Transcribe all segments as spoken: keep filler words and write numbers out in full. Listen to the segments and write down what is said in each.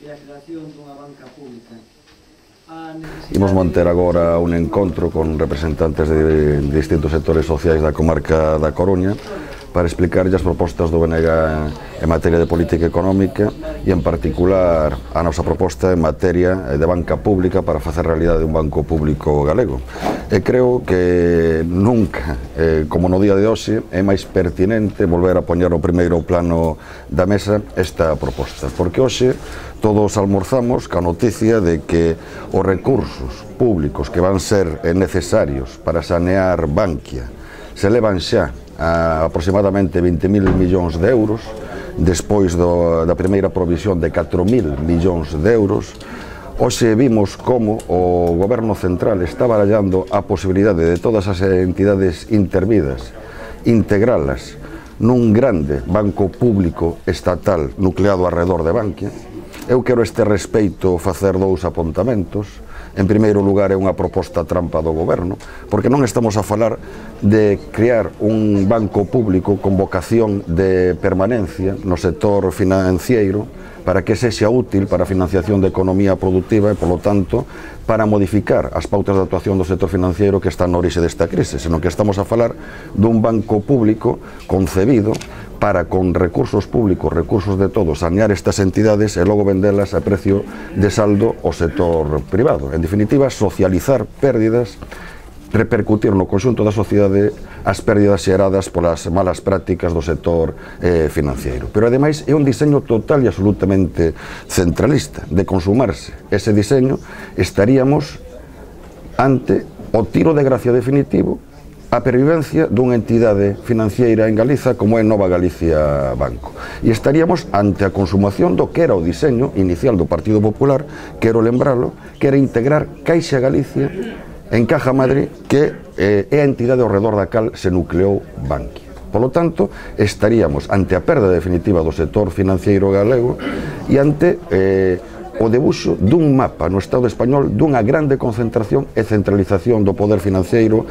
e a creación dunha banca pública. Imos manter agora un encontro con representantes de distintos sectores sociais da comarca da Coruña para explicarlle as propostas do B N G en materia de política económica e, en particular, a nosa proposta en materia de banca pública para facer realidade un banco público galego. E creo que nunca, eh, como no día de hoxe, é máis pertinente volver a poñer o primeiro plano da mesa esta proposta, porque hoxe todos almorzamos ca noticia de que os recursos públicos que van ser necesarios para sanear Bankia se levan xa a aproximadamente vinte mil millóns de euros, despois do, da primeira provisión de catro mil millóns de euros. Hoxe vimos como o Goberno Central está barallando a posibilidade de todas as entidades intervidas integralas nun grande banco público estatal nucleado alrededor de Bankia. Eu quero a este respeito facer dous apontamentos. En primeiro lugar, é unha proposta trampa do Goberno, porque non estamos a falar de crear un banco público con vocación de permanencia no sector financiero para que sexa útil para a financiación de economía productiva e, polo tanto, para modificar as pautas de actuación do sector financiero que están na orixe desta crise, senón que estamos a falar dun banco público concebido para, con recursos públicos, recursos de todos, sanear estas entidades e logo vendelas a precio de saldo ao sector privado. En definitiva, socializar pérdidas, repercutir no conxunto da sociedade as pérdidas xeradas polas malas prácticas do sector eh, financiero. Pero, ademais, é un diseño total e absolutamente centralista. De consumarse ese diseño, estaríamos ante o tiro de gracia definitivo a pervivencia dunha entidade financiera en Galiza como é Nova Galicia Banco. E estaríamos ante a consumación do que era o diseño inicial do Partido Popular, quero lembralo, que era integrar Caixa Galicia en Caja Madrid, que eh, é a entidade ao redor da cal se nucleou Bankia. Polo tanto, estaríamos ante a perda definitiva do sector financiero galego e ante eh, o debuxo dun mapa no Estado español dunha grande concentración e centralización do poder financeiro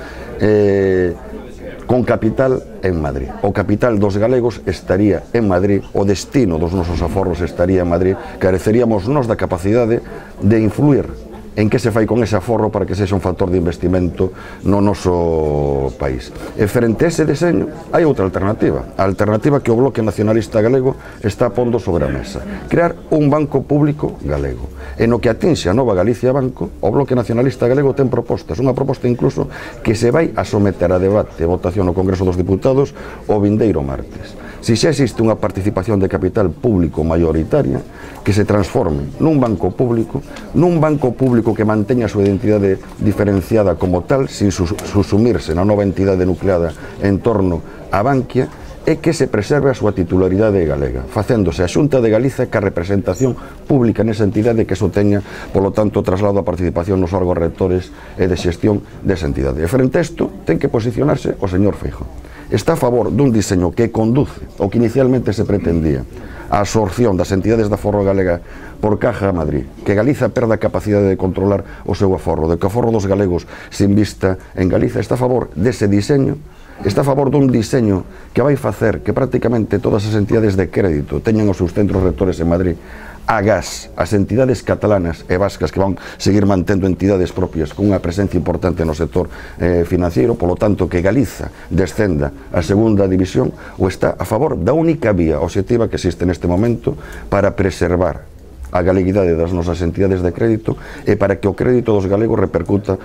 eh, con capital en Madrid. O capital dos galegos estaría en Madrid, o destino dos nosos aforros estaría en Madrid, careceríamos nós da capacidade de influir en que se fai con ese aforro para que sexa un factor de investimento no noso país. E frente a ese deseño, hai outra alternativa. A alternativa que o Bloque Nacionalista Galego está pondo sobre a mesa. Crear un banco público galego. E no que atinxe a Nova Galicia Banco, o Bloque Nacionalista Galego ten propostas. Unha proposta incluso que se vai a someter a debate e votación no Congreso dos Diputados o vindeiro martes. Si xa existe unha participación de capital público maioritaria, que se transforme nun banco público, nun banco público que manteña a súa identidade diferenciada como tal, sin susumirse na nova entidade nucleada en torno a Bankia, e que se preserve a súa titularidade galega, facéndose a Xunta de Galiza ca representación pública nesa entidade que eso teña, polo tanto, traslado a participación nos órgãos rectores e de xestión desa entidade. E frente a isto, ten que posicionarse o señor Feijóo. Está a favor dun diseño que conduce o que inicialmente se pretendía a absorción das entidades da aforro galega por Caja Madrid, que Galiza perda a capacidade de controlar o seu aforro, de que o aforro dos galegos se invista en Galiza. Está a favor dese diseño, está a favor dun diseño que vai facer que prácticamente todas as entidades de crédito teñan os seus centros rectores en Madrid, agás as entidades catalanas e vascas que van seguir mantendo entidades propias con unha presencia importante no sector eh, financiero, polo tanto que Galiza descenda a segunda división, ou está a favor da única vía obxectiva que existe neste momento para preservar a galeguidade das nosas entidades de crédito e para que o crédito dos galegos repercuta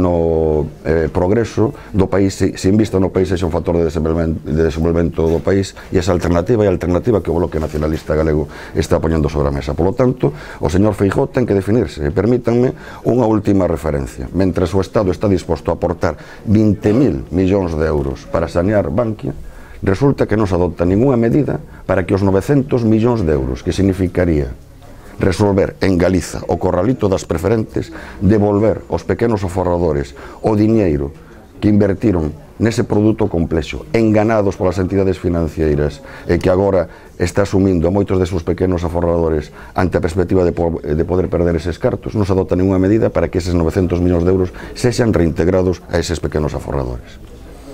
no eh, progreso do país, se, se invista no país sexa un factor de desenvolvemento, de desenvolvemento do país, e esa alternativa é a alternativa que o Bloque Nacionalista Galego está poñendo sobre a mesa. Por lo tanto, o señor Feijóo ten que definirse. E permítanme unha última referencia. Mentres o Estado está disposto a aportar vinte mil millóns de euros para sanear Bankia, resulta que non se adopta ninguna medida para que os novecentos millóns de euros, que significaría resolver en Galiza o corralito das preferentes, devolver aos pequenos aforradores o diñeiro que invertiron nese produto complexo, enganados polas entidades financeiras e que agora está asumindo a moitos desos pequenos aforradores ante a perspectiva de, po de poder perder eses cartos. Non se adopta ninguna medida para que eses novecentos millóns de euros sexan reintegrados a eses pequenos aforradores.